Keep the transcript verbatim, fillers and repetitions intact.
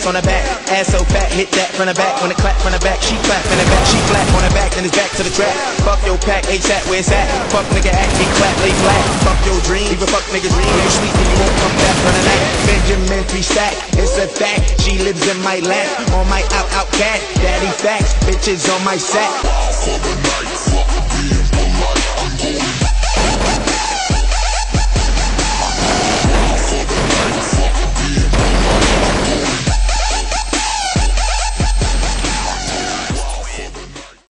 on her back. Ass so fat, hit that from the back. When it clap from the back, she clap in the back. She clap on her back, then it's back to the track. Fuck your pack, ASAP, where it's at? Fuck nigga act, he clap, lay flat. Fuck your dream, even fuck nigga dream. You sleep and you won't come back from the night. Benjamin three stack, it's a fact. She lives in my lap, on my out out cat. Daddy facts, bitches on my sack. For the night, fuck